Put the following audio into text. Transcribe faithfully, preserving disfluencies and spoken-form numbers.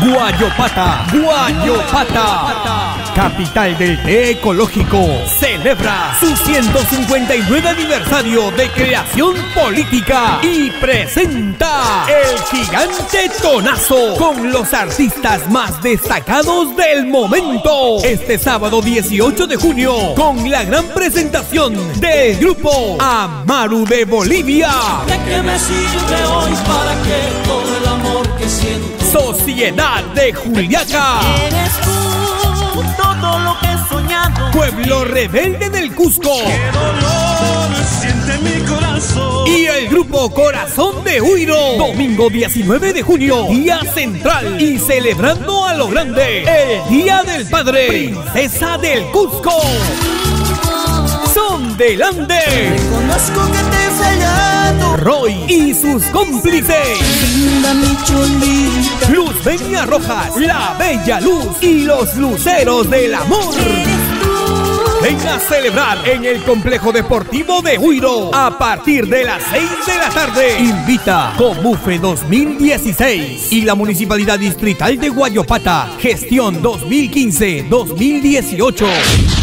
Guayopata, Guayopata, capital del té ecológico, celebra su ciento cincuenta y nueve aniversario de creación política y presenta El Gigante Tonazo con los artistas más destacados del momento. Este sábado dieciocho de junio, con la gran presentación del grupo Amaru de Bolivia. ¿De qué me sirve hoy para que todo el amor que siento? Sociedad de Juliaca. Eres tú, todo lo que he soñado. Pueblo Rebelde del Cusco. ¡Qué dolor siente mi corazón! Y el grupo Corazón de Huiro. Domingo diecinueve de junio, día central. Y celebrando a lo grande, el Día del Padre. Princesa del Cusco. Son del Ande. Reconozco que te he fallado. Roy y sus cómplices. Linda mi cholita. Luz Peña Rojas, La Bella Luz y los Luceros del Amor. Ven a celebrar en el Complejo Deportivo de Huiro a partir de las seis de la tarde. Invita Comufe dos mil dieciséis y la Municipalidad Distrital de Guayopata. Gestión dos mil quince dos mil dieciocho.